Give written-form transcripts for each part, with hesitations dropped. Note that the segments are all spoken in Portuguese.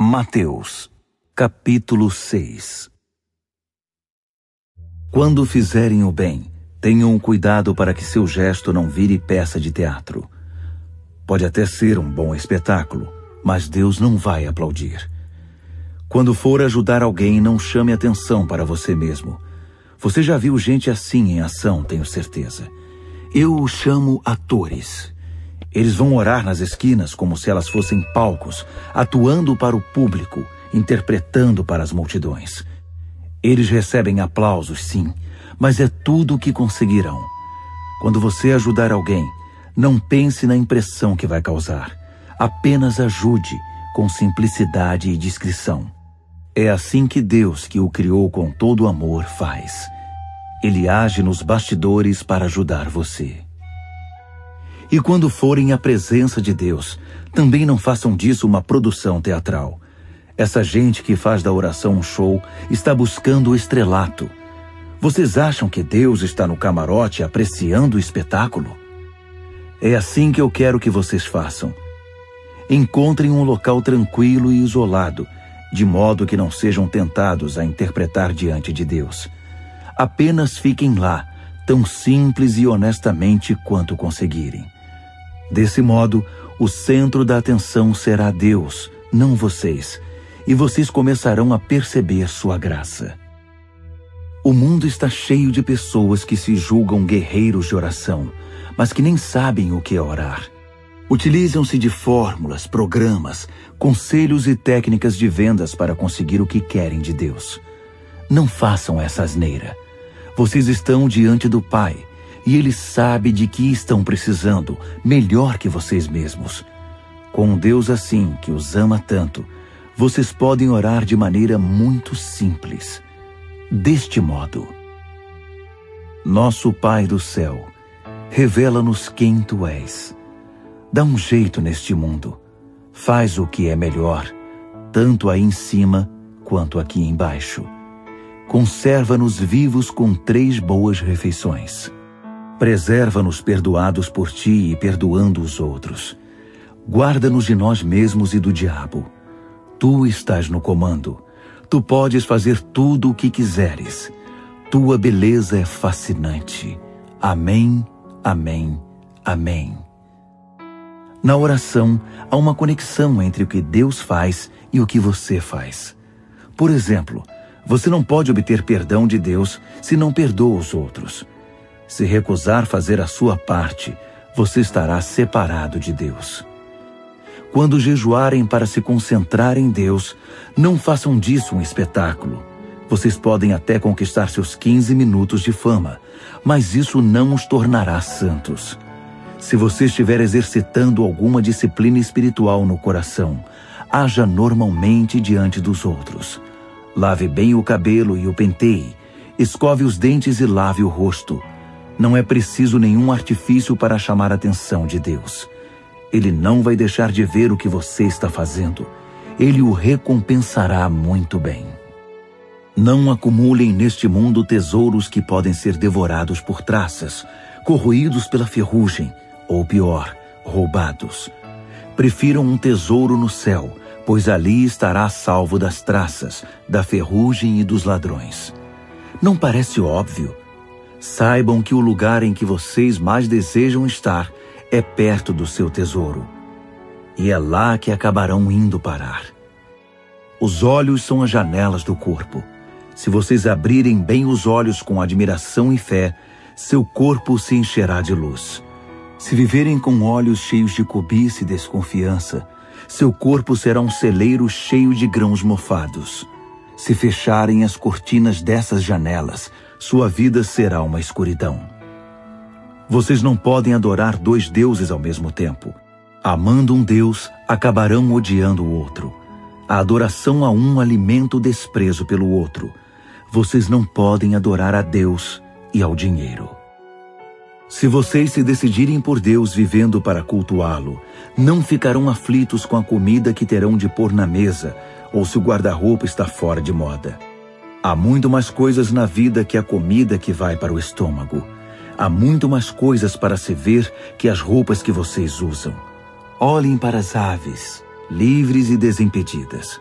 Mateus, capítulo 6. Quando fizerem o bem, tenham cuidado para que seu gesto não vire peça de teatro. Pode até ser um bom espetáculo, mas Deus não vai aplaudir. Quando for ajudar alguém, não chame atenção para você mesmo. Você já viu gente assim em ação, tenho certeza. Eu os chamo atores. Eles vão orar nas esquinas como se elas fossem palcos, atuando para o público, interpretando para as multidões. Eles recebem aplausos, sim, mas é tudo o que conseguirão. Quando você ajudar alguém, não pense na impressão que vai causar. Apenas ajude com simplicidade e discrição. É assim que Deus, que o criou com todo amor, faz. Ele age nos bastidores para ajudar você. E quando forem à presença de Deus, também não façam disso uma produção teatral. Essa gente que faz da oração um show está buscando o estrelato. Vocês acham que Deus está no camarote apreciando o espetáculo? É assim que eu quero que vocês façam. Encontrem um local tranquilo e isolado, de modo que não sejam tentados a interpretar diante de Deus. Apenas fiquem lá, tão simples e honestamente quanto conseguirem. Desse modo, o centro da atenção será Deus, não vocês, e vocês começarão a perceber sua graça. O mundo está cheio de pessoas que se julgam guerreiros de oração, mas que nem sabem o que é orar. Utilizam-se de fórmulas, programas, conselhos e técnicas de vendas para conseguir o que querem de Deus. Não façam essa asneira. Vocês estão diante do Pai, e Ele sabe de que estão precisando, melhor que vocês mesmos. Com um Deus assim, que os ama tanto, vocês podem orar de maneira muito simples. Deste modo: Nosso Pai do céu, revela-nos quem Tu és. Dá um jeito neste mundo. Faz o que é melhor, tanto aí em cima quanto aqui embaixo. Conserva-nos vivos com 3 boas refeições. Preserva-nos perdoados por Ti e perdoando os outros. Guarda-nos de nós mesmos e do diabo. Tu estás no comando. Tu podes fazer tudo o que quiseres. Tua beleza é fascinante. Amém, amém, amém. Na oração, há uma conexão entre o que Deus faz e o que você faz. Por exemplo, você não pode obter perdão de Deus se não perdoa os outros. Se recusar fazer a sua parte, você estará separado de Deus. Quando jejuarem para se concentrar em Deus, não façam disso um espetáculo. Vocês podem até conquistar seus 15 minutos de fama, mas isso não os tornará santos. Se você estiver exercitando alguma disciplina espiritual no coração, haja normalmente diante dos outros. Lave bem o cabelo e o penteie, escove os dentes e lave o rosto. Não é preciso nenhum artifício para chamar a atenção de Deus. Ele não vai deixar de ver o que você está fazendo. Ele o recompensará muito bem. Não acumulem neste mundo tesouros que podem ser devorados por traças, corroídos pela ferrugem, ou pior, roubados. Prefiram um tesouro no céu, pois ali estará salvo das traças, da ferrugem e dos ladrões. Não parece óbvio? Saibam que o lugar em que vocês mais desejam estar é perto do seu tesouro. E é lá que acabarão indo parar. Os olhos são as janelas do corpo. Se vocês abrirem bem os olhos com admiração e fé, seu corpo se encherá de luz. Se viverem com olhos cheios de cobiça e desconfiança, seu corpo será um celeiro cheio de grãos mofados. Se fecharem as cortinas dessas janelas, sua vida será uma escuridão. Vocês não podem adorar 2 deuses ao mesmo tempo. Amando um Deus, acabarão odiando o outro. A adoração a um alimenta o desprezo pelo outro. Vocês não podem adorar a Deus e ao dinheiro. Se vocês se decidirem por Deus vivendo para cultuá-lo, não ficarão aflitos com a comida que terão de pôr na mesa, ou se o guarda-roupa está fora de moda. Há muito mais coisas na vida que a comida que vai para o estômago. Há muito mais coisas para se ver que as roupas que vocês usam. Olhem para as aves, livres e desimpedidas.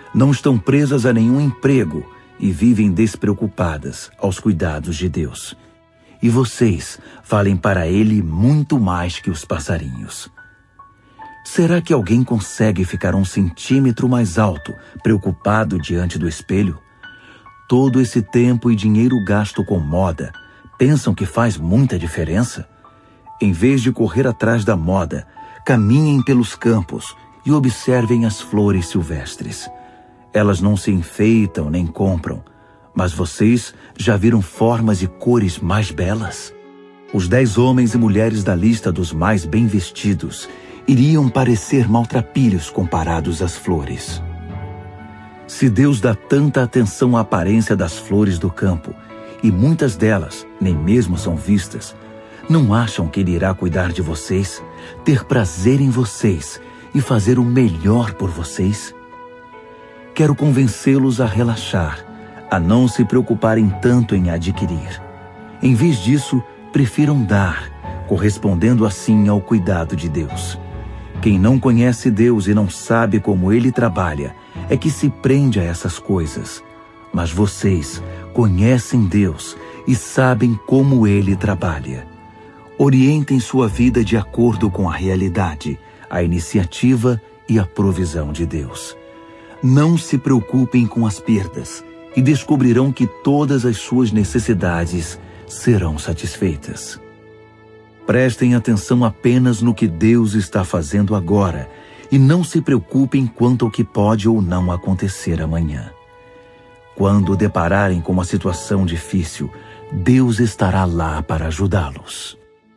não estão presas a nenhum emprego e vivem despreocupadas aos cuidados de Deus. E vocês valem para Ele muito mais que os passarinhos. Será que alguém consegue ficar 1 centímetro mais alto, preocupado diante do espelho? Todo esse tempo e dinheiro gasto com moda, pensam que faz muita diferença? Em vez de correr atrás da moda, caminhem pelos campos e observem as flores silvestres. Elas não se enfeitam nem compram, mas vocês já viram formas e cores mais belas? Os 10 homens e mulheres da lista dos mais bem vestidos iriam parecer maltrapilhos comparados às flores. Se Deus dá tanta atenção à aparência das flores do campo, e muitas delas nem mesmo são vistas, não acham que Ele irá cuidar de vocês, ter prazer em vocês e fazer o melhor por vocês? Quero convencê-los a relaxar, a não se preocuparem tanto em adquirir. Em vez disso, prefiram dar, correspondendo assim ao cuidado de Deus. Quem não conhece Deus e não sabe como Ele trabalha, é que se prende a essas coisas. Mas vocês conhecem Deus e sabem como Ele trabalha. Orientem sua vida de acordo com a realidade, a iniciativa e a provisão de Deus. Não se preocupem com as perdas e descobrirão que todas as suas necessidades serão satisfeitas. Prestem atenção apenas no que Deus está fazendo agora e não se preocupem quanto ao que pode ou não acontecer amanhã. Quando depararem com uma situação difícil, Deus estará lá para ajudá-los.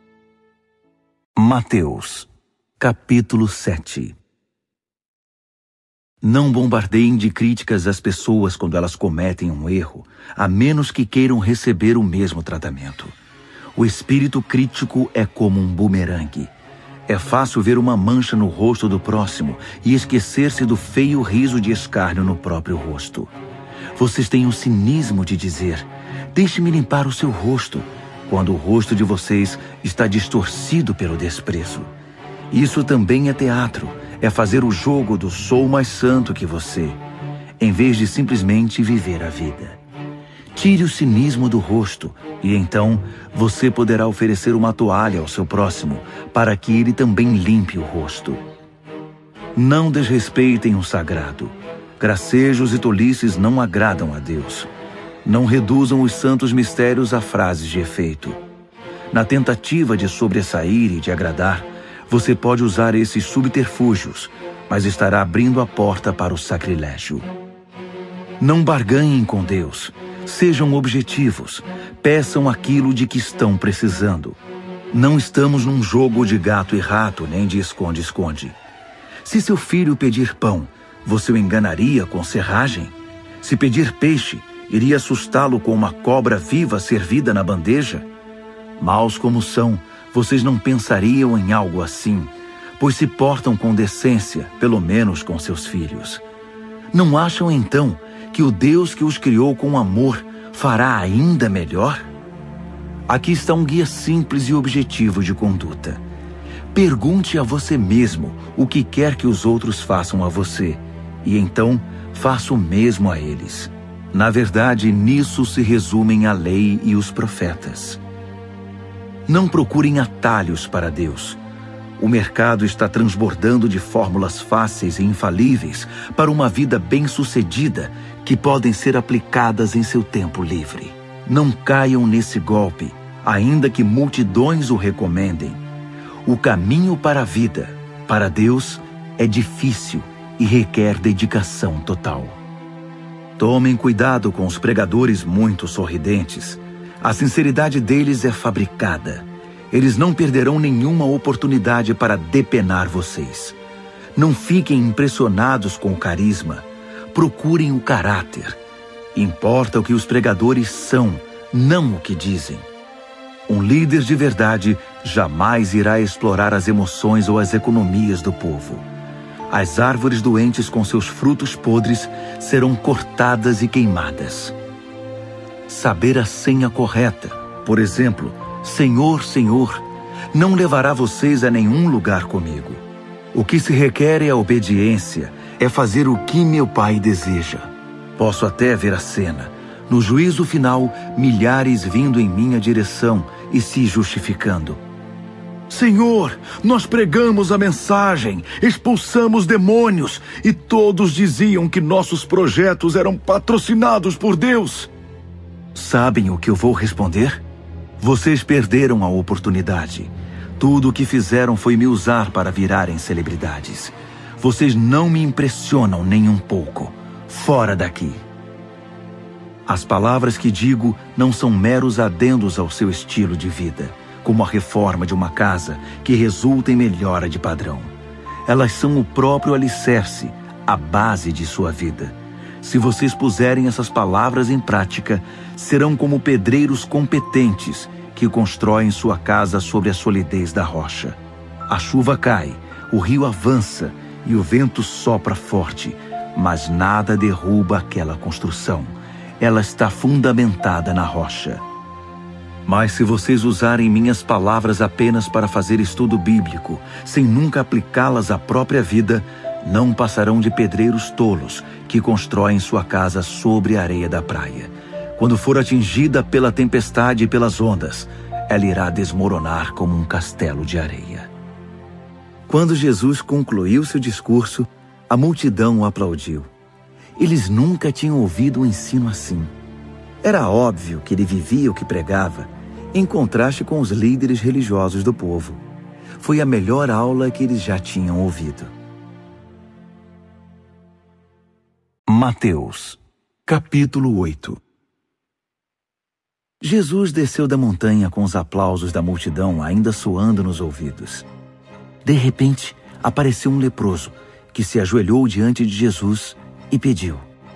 Mateus, capítulo 7. Não bombardeiem de críticas as pessoas quando elas cometem um erro, a menos que queiram receber o mesmo tratamento. O espírito crítico é como um bumerangue. É fácil ver uma mancha no rosto do próximo e esquecer-se do feio riso de escárnio no próprio rosto. Vocês têm o cinismo de dizer: deixe-me limpar o seu rosto, quando o rosto de vocês está distorcido pelo desprezo. Isso também é teatro, é fazer o jogo do sou mais santo que você, em vez de simplesmente viver a vida. Tire o cinismo do rosto e então você poderá oferecer uma toalha ao seu próximo para que ele também limpe o rosto. Não desrespeitem o sagrado. Gracejos e tolices não agradam a Deus. Não reduzam os santos mistérios a frases de efeito. Na tentativa de sobressair e de agradar, você pode usar esses subterfúgios, mas estará abrindo a porta para o sacrilégio. Não barganhem com Deus. Sejam objetivos. Peçam aquilo de que estão precisando. Não estamos num jogo de gato e rato, nem de esconde-esconde. Se seu filho pedir pão, você o enganaria com serragem? Se pedir peixe, iria assustá-lo com uma cobra viva servida na bandeja? Maus como são, vocês não pensariam em algo assim, pois se portam com decência, pelo menos com seus filhos. Não acham então que o Deus que os criou com amor fará ainda melhor? Aqui está um guia simples e objetivo de conduta. Pergunte a você mesmo o que quer que os outros façam a você, e então faça o mesmo a eles. Na verdade, nisso se resumem a lei e os profetas. Não procurem atalhos para Deus. O mercado está transbordando de fórmulas fáceis e infalíveis para uma vida bem-sucedida que podem ser aplicadas em seu tempo livre. Não caiam nesse golpe, ainda que multidões o recomendem. O caminho para a vida, para Deus, é difícil e requer dedicação total. Tomem cuidado com os pregadores muito sorridentes. A sinceridade deles é fabricada. Eles não perderão nenhuma oportunidade para depenar vocês. Não fiquem impressionados com o carisma. Procurem o caráter. Importa o que os pregadores são, não o que dizem. Um líder de verdade jamais irá explorar as emoções ou as economias do povo. As árvores doentes com seus frutos podres serão cortadas e queimadas. Saber a senha correta, por exemplo, Senhor, Senhor, não levará vocês a nenhum lugar comigo. O que se requer é a obediência, é fazer o que meu Pai deseja. Posso até ver a cena. No juízo final, milhares vindo em minha direção e se justificando. Senhor, nós pregamos a mensagem, expulsamos demônios e todos diziam que nossos projetos eram patrocinados por Deus. Sabem o que eu vou responder? Vocês perderam a oportunidade. Tudo o que fizeram foi me usar para virarem celebridades. Vocês não me impressionam nem um pouco. Fora daqui. As palavras que digo não são meros adendos ao seu estilo de vida, como a reforma de uma casa que resulta em melhora de padrão. Elas são o próprio alicerce, a base de sua vida. Se vocês puserem essas palavras em prática, serão como pedreiros competentes que constroem sua casa sobre a solidez da rocha. A chuva cai, o rio avança e o vento sopra forte, mas nada derruba aquela construção. Ela está fundamentada na rocha. Mas se vocês usarem minhas palavras apenas para fazer estudo bíblico, sem nunca aplicá-las à própria vida, não passarão de pedreiros tolos que constroem sua casa sobre a areia da praia. Quando for atingida pela tempestade e pelas ondas, ela irá desmoronar como um castelo de areia. Quando Jesus concluiu seu discurso, a multidão o aplaudiu. Eles nunca tinham ouvido um ensino assim. Era óbvio que ele vivia o que pregava, em contraste com os líderes religiosos do povo. Foi a melhor aula que eles já tinham ouvido. Mateus, capítulo 8. Jesus desceu da montanha com os aplausos da multidão ainda soando nos ouvidos. De repente, apareceu um leproso, que se ajoelhou diante de Jesus e pediu: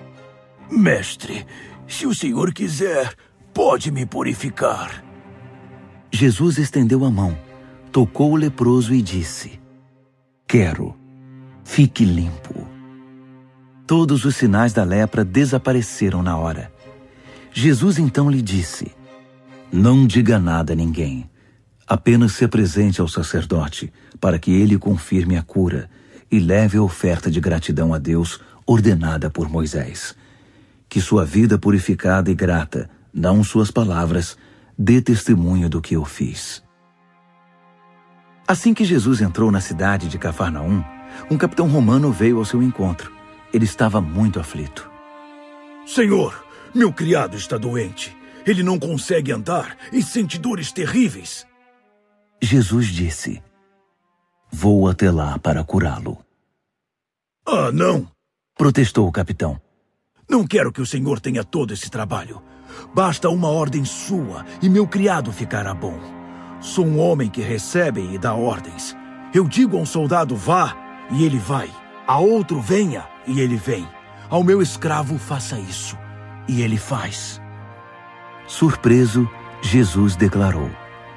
Mestre, se o Senhor quiser, pode me purificar. Jesus estendeu a mão, tocou o leproso e disse: Quero, fique limpo. Todos os sinais da lepra desapareceram na hora. Jesus então lhe disse: Não diga nada a ninguém. Apenas se apresente ao sacerdote para que ele confirme a cura e leve a oferta de gratidão a Deus ordenada por Moisés. Que sua vida purificada e grata, não suas palavras, dê testemunho do que eu fiz. Assim que Jesus entrou na cidade de Cafarnaum, um capitão romano veio ao seu encontro. Ele estava muito aflito. Senhor, meu criado está doente. Ele não consegue andar e sente dores terríveis. Jesus disse: Vou até lá para curá-lo. Ah, não! Protestou o capitão. Não quero que o senhor tenha todo esse trabalho. Basta uma ordem sua e meu criado ficará bom. Sou um homem que recebe e dá ordens. Eu digo a um soldado vá e ele vai. A outro venha e ele vem. Ao meu escravo faça isso e ele faz. Surpreso, Jesus declarou: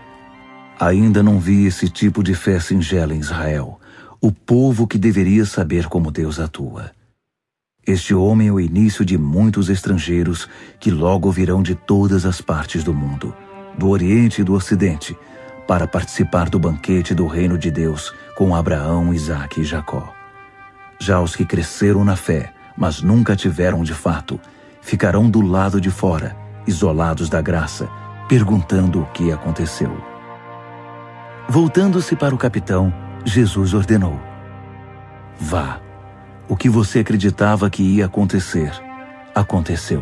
Ainda não vi esse tipo de fé singela em Israel, o povo que deveria saber como Deus atua. Este homem é o início de muitos estrangeiros que logo virão de todas as partes do mundo, do Oriente e do Ocidente, para participar do banquete do reino de Deus com Abraão, Isaque e Jacó. Já os que cresceram na fé, mas nunca tiveram de fato, ficarão do lado de fora, isolados da graça, perguntando o que aconteceu. Voltando-se para o capitão, Jesus ordenou: Vá. O que você acreditava que ia acontecer, aconteceu.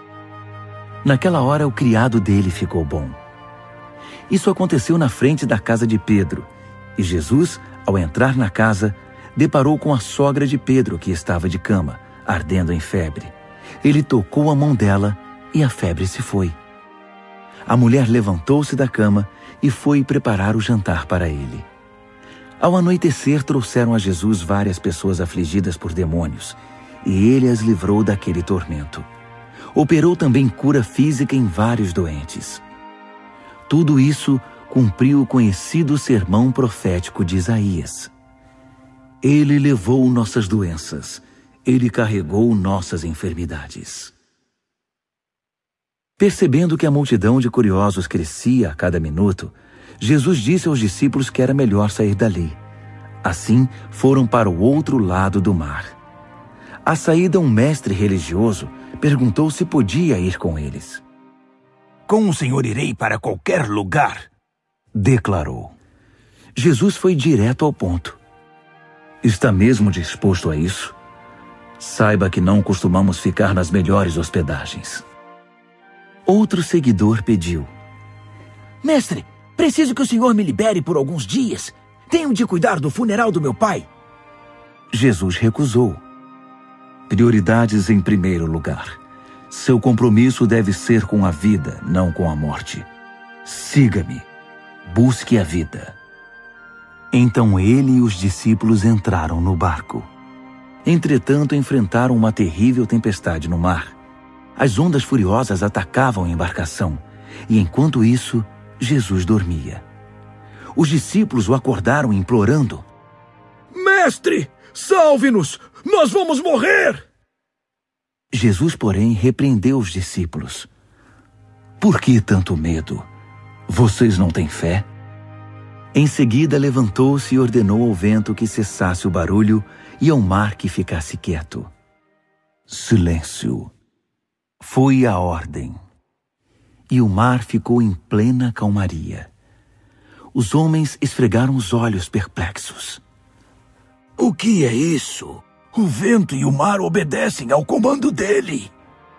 Naquela hora, o criado dele ficou bom. Isso aconteceu na frente da casa de Pedro, e Jesus, ao entrar na casa, deparou com a sogra de Pedro, que estava de cama, ardendo em febre. Ele tocou a mão dela e a febre se foi. A mulher levantou-se da cama e foi preparar o jantar para ele. Ao anoitecer, trouxeram a Jesus várias pessoas afligidas por demônios, e ele as livrou daquele tormento. Operou também cura física em vários doentes. Tudo isso cumpriu o conhecido sermão profético de Isaías. Ele levou nossas doenças, ele carregou nossas enfermidades. Percebendo que a multidão de curiosos crescia a cada minuto, Jesus disse aos discípulos que era melhor sair dali. Assim, foram para o outro lado do mar. À saída, um mestre religioso perguntou se podia ir com eles. Com o senhor irei para qualquer lugar, declarou. Jesus foi direto ao ponto. Está mesmo disposto a isso? Saiba que não costumamos ficar nas melhores hospedagens. Outro seguidor pediu. Mestre, preciso que o senhor me libere por alguns dias. Tenho de cuidar do funeral do meu pai. Jesus recusou. Prioridades em primeiro lugar. Seu compromisso deve ser com a vida, não com a morte. Siga-me. Busque a vida. Então ele e os discípulos entraram no barco. Entretanto, enfrentaram uma terrível tempestade no mar. As ondas furiosas atacavam a embarcação, e enquanto isso, Jesus dormia. Os discípulos o acordaram implorando. Mestre, salve-nos! Nós vamos morrer! Jesus, porém, repreendeu os discípulos. Por que tanto medo? Vocês não têm fé? Em seguida, levantou-se e ordenou ao vento que cessasse o barulho e ao mar que ficasse quieto. Silêncio. Foi a ordem. E o mar ficou em plena calmaria. Os homens esfregaram os olhos perplexos. O que é isso? O vento e o mar obedecem ao comando dele.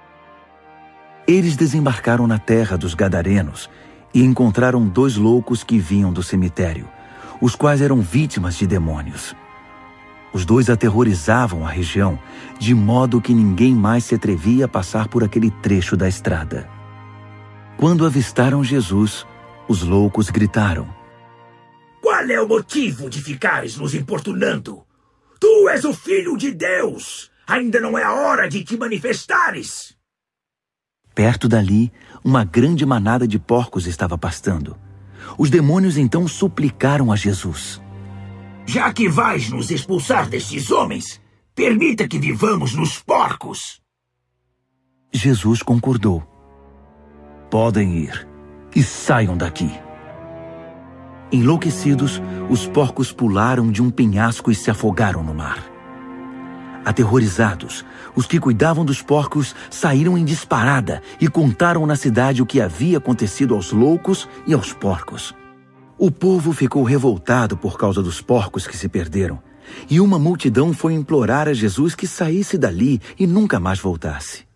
Eles desembarcaram na terra dos Gadarenos e encontraram 2 loucos que vinham do cemitério, os quais eram vítimas de demônios. Os 2 aterrorizavam a região, de modo que ninguém mais se atrevia a passar por aquele trecho da estrada. Quando avistaram Jesus, os loucos gritaram. Qual é o motivo de ficares nos importunando? Tu és o Filho de Deus! Ainda não é a hora de te manifestares! Perto dali, uma grande manada de porcos estava pastando. Os demônios então suplicaram a Jesus. Já que vais nos expulsar destes homens, permita que vivamos nos porcos. Jesus concordou. Podem ir e saiam daqui. Enlouquecidos, os porcos pularam de um penhasco e se afogaram no mar. Aterrorizados, os que cuidavam dos porcos saíram em disparada e contaram na cidade o que havia acontecido aos loucos e aos porcos. O povo ficou revoltado por causa dos porcos que se perderam, e uma multidão foi implorar a Jesus que saísse dali e nunca mais voltasse.